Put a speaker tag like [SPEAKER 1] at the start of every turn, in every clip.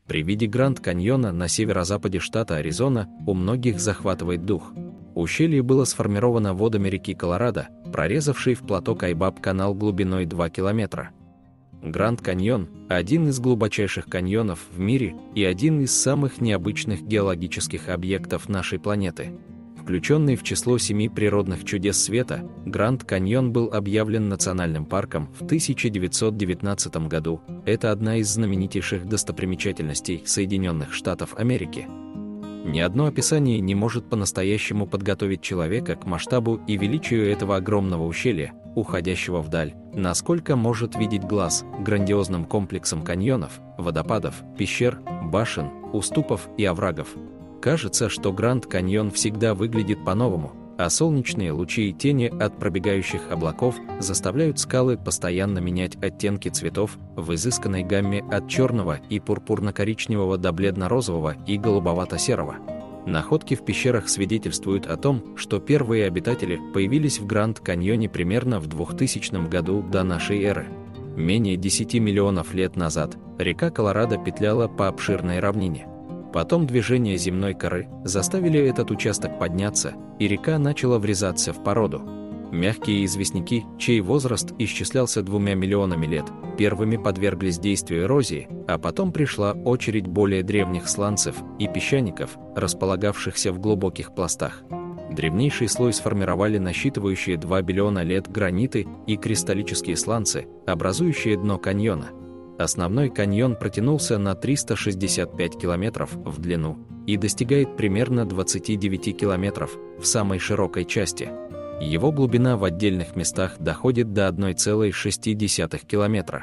[SPEAKER 1] При виде Гранд-каньона на северо-западе штата Аризона у многих захватывает дух. Ущелье было сформировано водами реки Колорадо, прорезавшей в плато Кайбаб канал глубиной 2 километра. Гранд-каньон – один из глубочайших каньонов в мире и один из самых необычных геологических объектов нашей планеты. Включенный в число 7 природных чудес света, Гранд-каньон был объявлен национальным парком в 1919 году. Это одна из знаменитейших достопримечательностей Соединенных Штатов Америки. Ни одно описание не может по-настоящему подготовить человека к масштабу и величию этого огромного ущелья, уходящего вдаль, насколько может видеть глаз, грандиозным комплексом каньонов, водопадов, пещер, башен, уступов и оврагов. Кажется, что Гранд-каньон всегда выглядит по-новому, а солнечные лучи и тени от пробегающих облаков заставляют скалы постоянно менять оттенки цветов в изысканной гамме от черного и пурпурно-коричневого до бледно-розового и голубовато-серого. Находки в пещерах свидетельствуют о том, что первые обитатели появились в Гранд-каньоне примерно в 2000 году до нашей эры. Менее 10 миллионов лет назад река Колорадо петляла по обширной равнине. Потом движение земной коры заставили этот участок подняться, и река начала врезаться в породу. Мягкие известняки, чей возраст исчислялся 2 миллионами лет, первыми подверглись действию эрозии, а потом пришла очередь более древних сланцев и песчаников, располагавшихся в глубоких пластах. Древнейший слой сформировали насчитывающие 2 биллиона лет граниты и кристаллические сланцы, образующие дно каньона. Основной каньон протянулся на 365 километров в длину и достигает примерно 29 километров в самой широкой части. Его глубина в отдельных местах доходит до 1,6 километра.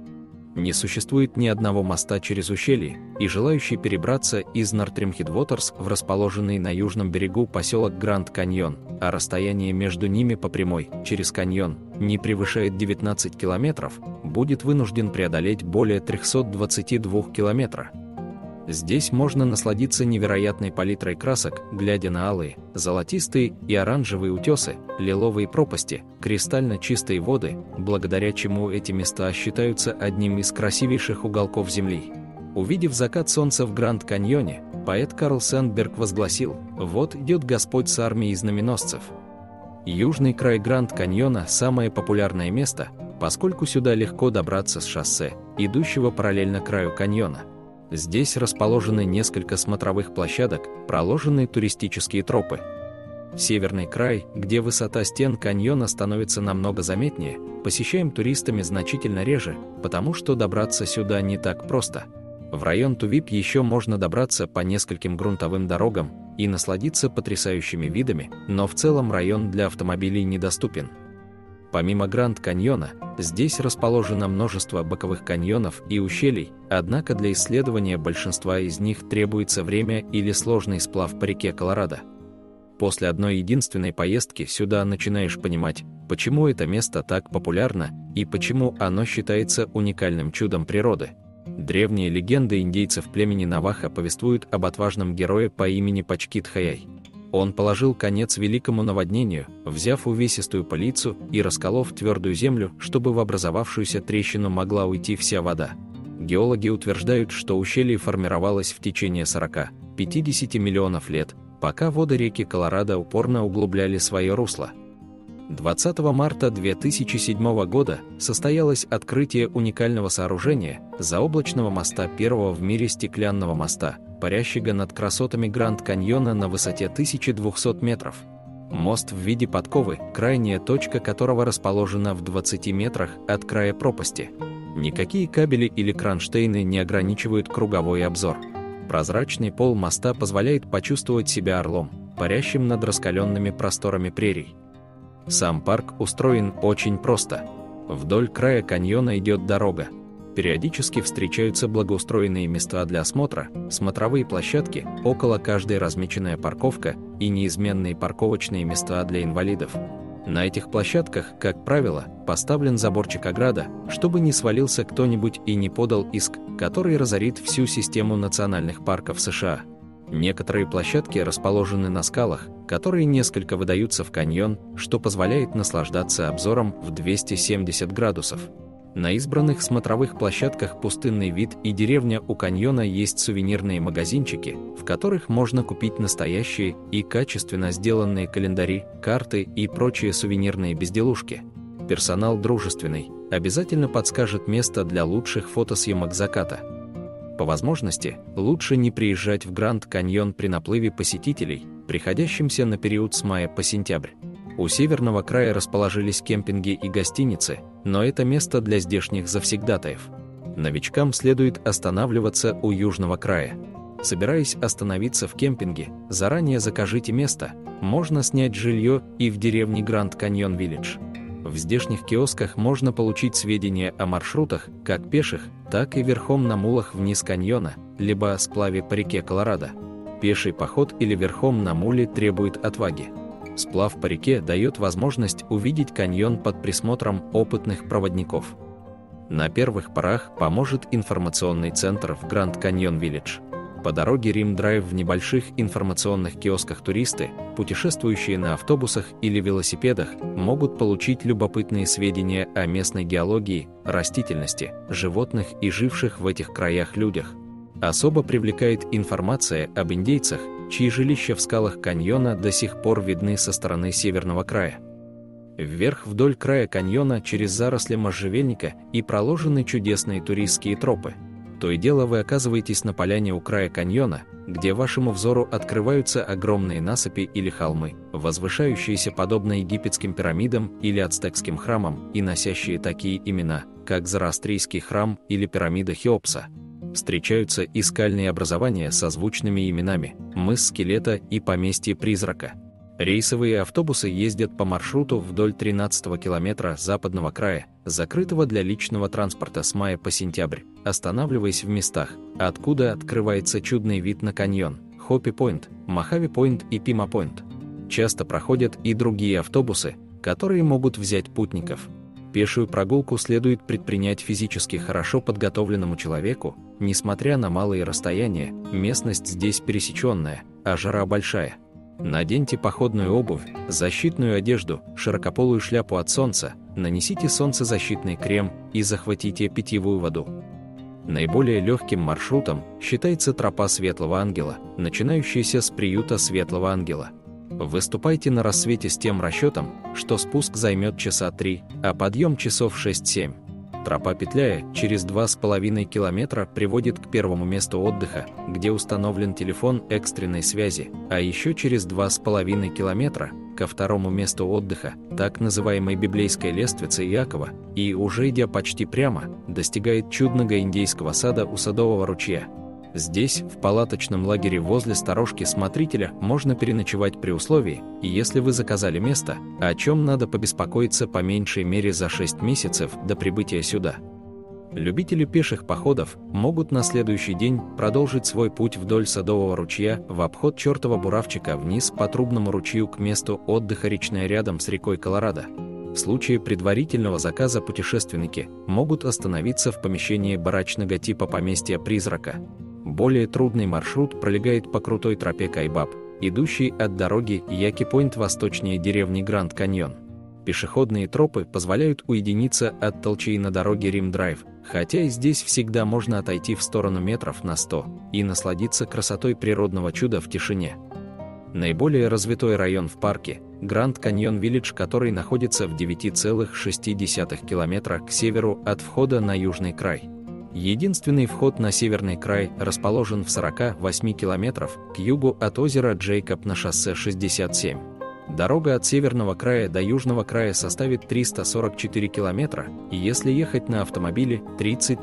[SPEAKER 1] Не существует ни одного моста через ущелье, и желающий перебраться из Northern Headwaters в расположенный на южном берегу поселок Гранд-каньон, а расстояние между ними по прямой, через каньон, не превышает 19 километров, будет вынужден преодолеть более 322 километра. Здесь можно насладиться невероятной палитрой красок, глядя на алые, золотистые и оранжевые утесы, лиловые пропасти, кристально чистые воды, благодаря чему эти места считаются одним из красивейших уголков Земли. Увидев закат солнца в Гранд-каньоне, поэт Карл Сэндберг возгласил: «Вот идет Господь с армией знаменосцев». Южный край Гранд-каньона – самое популярное место, поскольку сюда легко добраться с шоссе, идущего параллельно краю каньона. Здесь расположены несколько смотровых площадок, проложены туристические тропы. Северный край, где высота стен каньона становится намного заметнее, посещаем туристами значительно реже, потому что добраться сюда не так просто. В район Тувип еще можно добраться по нескольким грунтовым дорогам и насладиться потрясающими видами, но в целом район для автомобилей недоступен. Помимо Гранд-каньона, здесь расположено множество боковых каньонов и ущелий, однако для исследования большинства из них требуется время или сложный сплав по реке Колорадо. После одной единственной поездки сюда начинаешь понимать, почему это место так популярно и почему оно считается уникальным чудом природы. Древние легенды индейцев племени Навахо повествуют об отважном герое по имени Пачкит-Хаяй. Он положил конец великому наводнению, взяв увесистую палицу и расколов твердую землю, чтобы в образовавшуюся трещину могла уйти вся вода. Геологи утверждают, что ущелье формировалось в течение 40-50 миллионов лет, пока воды реки Колорадо упорно углубляли свое русло. 20 марта 2007 года состоялось открытие уникального сооружения – заоблачного моста, первого в мире стеклянного моста, парящего над красотами Гранд-каньона на высоте 1200 метров. Мост в виде подковы, крайняя точка которого расположена в 20 метрах от края пропасти. Никакие кабели или кронштейны не ограничивают круговой обзор. Прозрачный пол моста позволяет почувствовать себя орлом, парящим над раскаленными просторами прерий. Сам парк устроен очень просто. Вдоль края каньона идет дорога. Периодически встречаются благоустроенные места для осмотра, смотровые площадки, около каждой размеченная парковка и неизменные парковочные места для инвалидов. На этих площадках, как правило, поставлен заборчик ограда, чтобы не свалился кто-нибудь и не подал иск, который разорит всю систему национальных парков США. Некоторые площадки расположены на скалах, которые несколько выдаются в каньон, что позволяет наслаждаться обзором в 270 градусов. На избранных смотровых площадках «Пустынный вид» и «Деревня у каньона» есть сувенирные магазинчики, в которых можно купить настоящие и качественно сделанные календари, карты и прочие сувенирные безделушки. Персонал дружественный, обязательно подскажет место для лучших фотосъемок заката. По возможности, лучше не приезжать в Гранд Каньон при наплыве посетителей, приходящемся на период с мая по сентябрь. У северного края расположились кемпинги и гостиницы, но это место для здешних завсегдатаев. Новичкам следует останавливаться у южного края. Собираясь остановиться в кемпинге, заранее закажите место, можно снять жилье и в деревне Гранд Каньон Виллидж. В здешних киосках можно получить сведения о маршрутах, как пеших, так и верхом на мулах вниз каньона, либо о сплаве по реке Колорадо. Пеший поход или верхом на муле требует отваги. Сплав по реке дает возможность увидеть каньон под присмотром опытных проводников. На первых порах поможет информационный центр в Гранд Каньон Виллидж. По дороге Рим-Драйв в небольших информационных киосках туристы, путешествующие на автобусах или велосипедах, могут получить любопытные сведения о местной геологии, растительности, животных и живших в этих краях людях. Особо привлекает информация об индейцах, чьи жилища в скалах каньона до сих пор видны со стороны северного края. Вверх вдоль края каньона через заросли можжевельника и проложены чудесные туристские тропы. То и дело вы оказываетесь на поляне у края каньона, где вашему взору открываются огромные насыпи или холмы, возвышающиеся подобно египетским пирамидам или ацтекским храмам и носящие такие имена, как Зороастрийский храм или пирамида Хеопса. Встречаются и скальные образования со звучными именами «Мыс Скелета» и «Поместье Призрака». Рейсовые автобусы ездят по маршруту вдоль 13-го километра западного края, закрытого для личного транспорта с мая по сентябрь, останавливаясь в местах, откуда открывается чудный вид на каньон – Хоппи-Пойнт, Мохави-Пойнт и Пима-Пойнт. Часто проходят и другие автобусы, которые могут взять путников. Пешую прогулку следует предпринять физически хорошо подготовленному человеку, несмотря на малые расстояния, местность здесь пересеченная, а жара большая. Наденьте походную обувь, защитную одежду, широкополую шляпу от солнца, нанесите солнцезащитный крем и захватите питьевую воду. Наиболее легким маршрутом считается тропа Светлого Ангела, начинающаяся с приюта Светлого Ангела. Выступайте на рассвете с тем расчетом, что спуск займет часа 3, а подъем часов 6-7. Тропа, петляя через 2,5 километра, приводит к первому месту отдыха, где установлен телефон экстренной связи, а еще через 2,5 километра ко второму месту отдыха, так называемой библейской лествице Иакова, и уже идя почти прямо, достигает чудного индейского сада у Садового ручья. Здесь, в палаточном лагере возле сторожки смотрителя, можно переночевать при условии, и если вы заказали место, о чем надо побеспокоиться по меньшей мере за 6 месяцев до прибытия сюда. Любители пеших походов могут на следующий день продолжить свой путь вдоль Садового ручья в обход чертова буравчика вниз по Трубному ручью к месту отдыха речной рядом с рекой Колорадо. В случае предварительного заказа путешественники могут остановиться в помещении барачного типа поместья Призрака. Более трудный маршрут пролегает по крутой тропе Кайбаб, идущей от дороги Яки-Пойнт восточнее деревни Гранд Каньон. Пешеходные тропы позволяют уединиться от толчей на дороге Рим-Драйв, хотя и здесь всегда можно отойти в сторону метров на 100 и насладиться красотой природного чуда в тишине. Наиболее развитой район в парке – Гранд Каньон Виллидж, который находится в 9,6 километра к северу от входа на южный край. Единственный вход на северный край расположен в 48 километров к югу от озера Джейкоб на шоссе 67. Дорога от северного края до южного края составит 344 километра, и если ехать на автомобиле –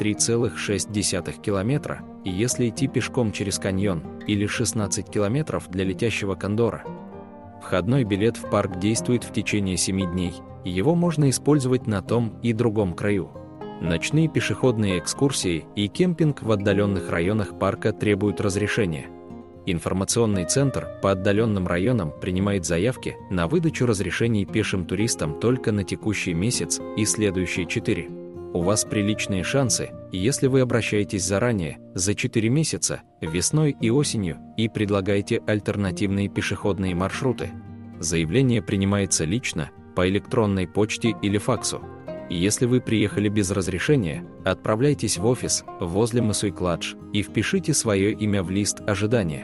[SPEAKER 1] 33,6 километра, и если идти пешком через каньон, или 16 километров для летящего кондора. Входной билет в парк действует в течение 7 дней, и его можно использовать на том и другом краю. Ночные пешеходные экскурсии и кемпинг в отдаленных районах парка требуют разрешения. Информационный центр по отдаленным районам принимает заявки на выдачу разрешений пешим туристам только на текущий месяц и следующие 4. У вас приличные шансы, если вы обращаетесь заранее, за 4 месяца, весной и осенью, и предлагаете альтернативные пешеходные маршруты. Заявление принимается лично, по электронной почте или факсу. Если вы приехали без разрешения, отправляйтесь в офис возле Масуйкладж и впишите свое имя в лист ожидания.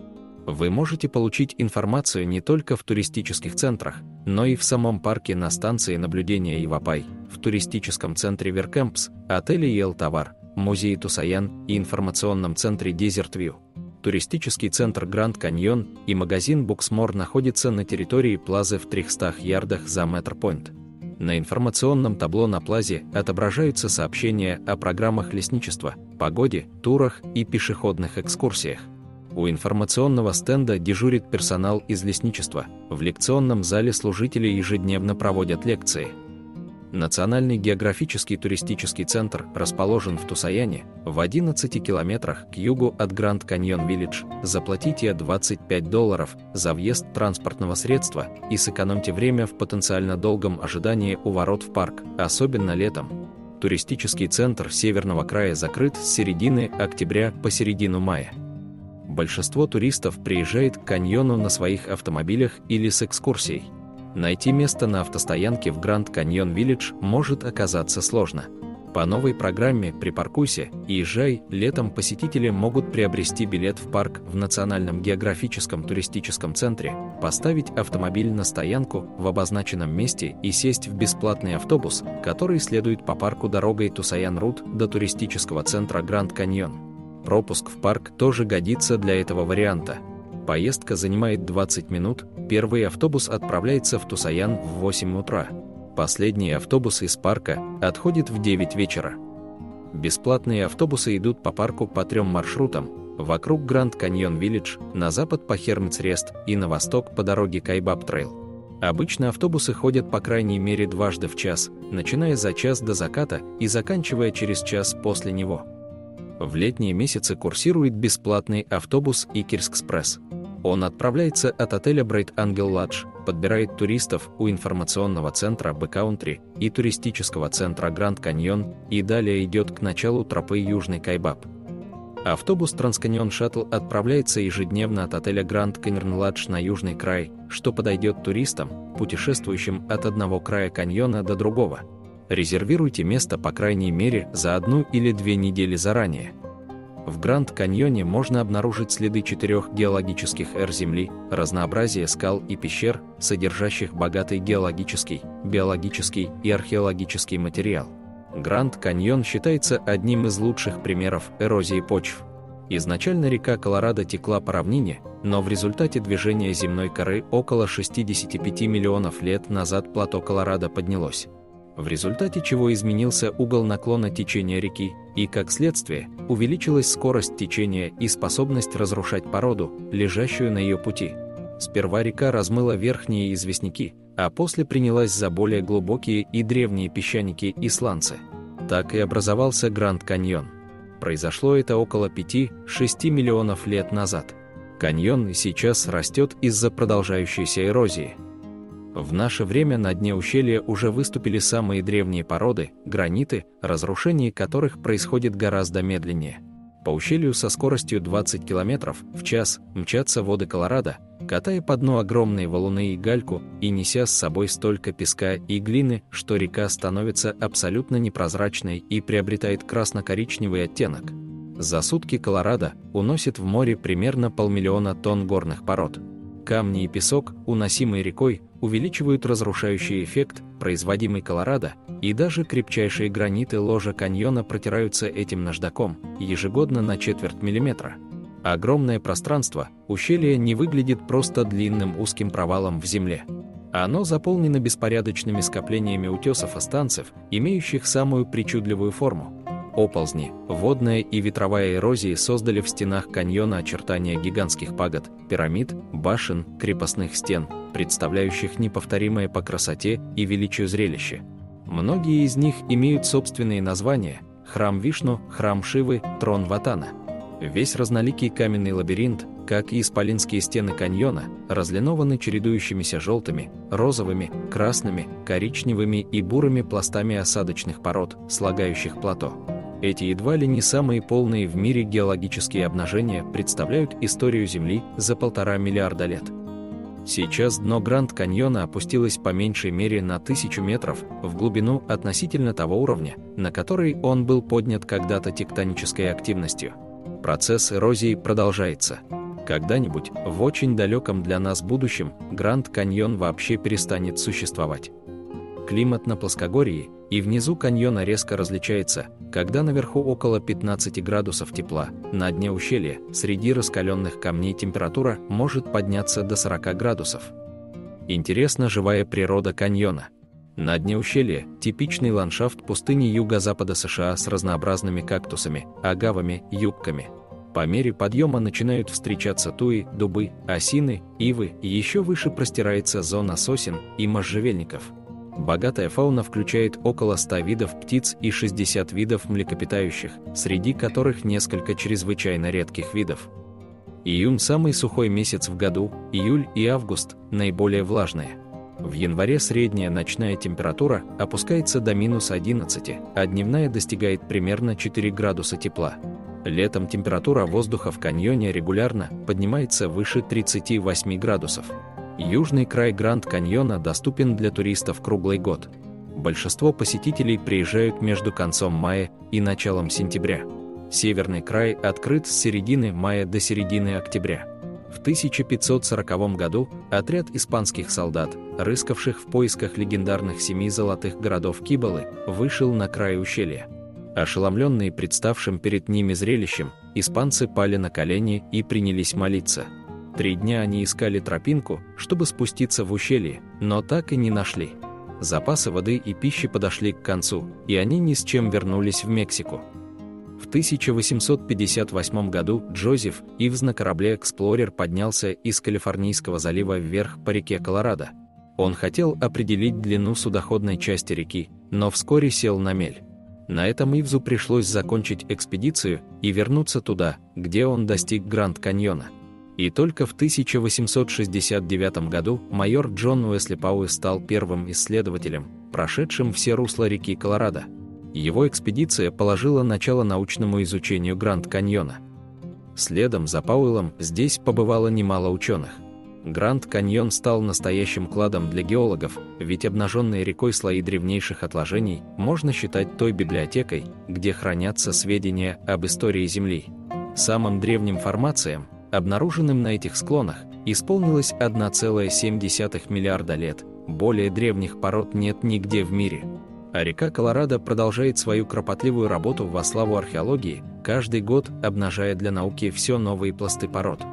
[SPEAKER 1] Вы можете получить информацию не только в туристических центрах, но и в самом парке на станции наблюдения Ивапай, в туристическом центре Веркэмпс, отеле Ел-Тавар, музее Тусаян и информационном центре Desert View. Туристический центр Гранд Каньон и магазин Буксмор находятся на территории плазы в 300 ярдах за Мэттер-Пойнт. На информационном табло на плазе отображаются сообщения о программах лесничества, погоде, турах и пешеходных экскурсиях. У информационного стенда дежурит персонал из лесничества, в лекционном зале служители ежедневно проводят лекции. Национальный географический туристический центр расположен в Тусаяне, в 11 километрах к югу от Гранд Каньон Виллидж. Заплатите $25 за въезд транспортного средства и сэкономьте время в потенциально долгом ожидании у ворот в парк, особенно летом. Туристический центр Северного края закрыт с середины октября по середину мая. Большинство туристов приезжает к каньону на своих автомобилях или с экскурсией. Найти место на автостоянке в Гранд Каньон Виллидж может оказаться сложно. По новой программе «Припаркуйся и езжай» летом посетители могут приобрести билет в парк в Национальном географическом туристическом центре, поставить автомобиль на стоянку в обозначенном месте и сесть в бесплатный автобус, который следует по парку дорогой Тусаян-Рут до туристического центра Гранд Каньон. Пропуск в парк тоже годится для этого варианта. Поездка занимает 20 минут, первый автобус отправляется в Тусаян в 8 утра. Последний автобус из парка отходит в 9 вечера. Бесплатные автобусы идут по парку по 3 маршрутам: вокруг Гранд Каньон Виллидж, на запад по Хермитс-Рест и на восток по дороге Кайбаб-Трейл. Обычно автобусы ходят по крайней мере дважды в час, начиная за час до заката и заканчивая через час после него. В летние месяцы курсирует бесплатный автобус Икерс-Экспресс. Он отправляется от отеля Брайт Ангел Ладж, подбирает туристов у информационного центра Бэкаунтри и туристического центра Гранд Каньон и далее идет к началу тропы Южный Кайбаб. Автобус Трансканьон Шаттл отправляется ежедневно от отеля Гранд Каньон Ладж на южный край, что подойдет туристам, путешествующим от одного края каньона до другого. Резервируйте место по крайней мере за 1 или 2 недели заранее. В Гранд Каньоне можно обнаружить следы 4 геологических эр Земли, разнообразие скал и пещер, содержащих богатый геологический, биологический и археологический материал. Гранд Каньон считается одним из лучших примеров эрозии почв. Изначально река Колорадо текла по равнине, но в результате движения земной коры около 65 миллионов лет назад плато Колорадо поднялось, в результате чего изменился угол наклона течения реки, и, как следствие, увеличилась скорость течения и способность разрушать породу, лежащую на ее пути. Сперва река размыла верхние известняки, а после принялась за более глубокие и древние песчаники и сланцы. Так и образовался Гранд Каньон. Произошло это около 5-6 миллионов лет назад. Каньон и сейчас растет из-за продолжающейся эрозии. В наше время на дне ущелья уже выступили самые древние породы, граниты, разрушение которых происходит гораздо медленнее. По ущелью со скоростью 20 км в час мчатся воды Колорадо, катая по дну огромные валуны и гальку и неся с собой столько песка и глины, что река становится абсолютно непрозрачной и приобретает красно-коричневый оттенок. За сутки Колорадо уносит в море примерно 500 000 тонн горных пород. Камни и песок, уносимые рекой, увеличивают разрушающий эффект, производимый Колорадо, и даже крепчайшие граниты ложа каньона протираются этим наждаком ежегодно на 0,25 мм. Огромное пространство, ущелье не выглядит просто длинным узким провалом в земле. Оно заполнено беспорядочными скоплениями утесов-останцев, имеющих самую причудливую форму. Оползни, водная и ветровая эрозии создали в стенах каньона очертания гигантских пагод, пирамид, башен, крепостных стен, представляющих неповторимое по красоте и величию зрелище. Многие из них имеют собственные названия: храм Вишну, храм Шивы, трон Ватана. Весь разноликий каменный лабиринт, как и исполинские стены каньона, разлинованы чередующимися желтыми, розовыми, красными, коричневыми и бурыми пластами осадочных пород, слагающих плато. Эти едва ли не самые полные в мире геологические обнажения представляют историю Земли за 1,5 миллиарда лет. Сейчас дно Гранд-каньона опустилось по меньшей мере на 1000 метров в глубину относительно того уровня, на который он был поднят когда-то тектонической активностью. Процесс эрозии продолжается. Когда-нибудь, в очень далеком для нас будущем, Гранд-каньон вообще перестанет существовать. Климат на плоскогорье и внизу каньона резко различается, когда наверху около 15 градусов тепла, на дне ущелья, среди раскаленных камней температура может подняться до 40 градусов. Интересна живая природа каньона. На дне ущелья типичный ландшафт пустыни юго-запада США с разнообразными кактусами, агавами, юбками. По мере подъема начинают встречаться туи, дубы, осины, ивы, и еще выше простирается зона сосен и можжевельников. Богатая фауна включает около 100 видов птиц и 60 видов млекопитающих, среди которых несколько чрезвычайно редких видов. Июнь – самый сухой месяц в году, июль и август – наиболее влажные. В январе средняя ночная температура опускается до -11, а дневная достигает примерно 4 градуса тепла. Летом температура воздуха в каньоне регулярно поднимается выше 38 градусов. Южный край Гранд-каньона доступен для туристов круглый год. Большинство посетителей приезжают между концом мая и началом сентября. Северный край открыт с середины мая до середины октября. В 1540 году отряд испанских солдат, рыскавших в поисках легендарных 7 золотых городов Кибалы, вышел на край ущелья. Ошеломленные представшим перед ними зрелищем, испанцы пали на колени и принялись молиться. 3 дня они искали тропинку, чтобы спуститься в ущелье, но так и не нашли. Запасы воды и пищи подошли к концу, и они ни с чем вернулись в Мексику. В 1858 году Джозеф Ивз на корабле «Эксплорер» поднялся из Калифорнийского залива вверх по реке Колорадо. Он хотел определить длину судоходной части реки, но вскоре сел на мель. На этом Ивзу пришлось закончить экспедицию и вернуться туда, где он достиг Гранд-каньона. И только в 1869 году майор Джон Уэсли Пауэ стал первым исследователем, прошедшим все русла реки Колорадо. Его экспедиция положила начало научному изучению Гранд-каньона. Следом за Пауэллом здесь побывало немало ученых. Гранд-каньон стал настоящим кладом для геологов, ведь обнаженные рекой слои древнейших отложений можно считать той библиотекой, где хранятся сведения об истории Земли. Самым древним формациям, обнаруженным на этих склонах, исполнилось 1,7 миллиарда лет. Более древних пород нет нигде в мире. А река Колорадо продолжает свою кропотливую работу во славу археологии, каждый год обнажая для науки все новые пласты пород.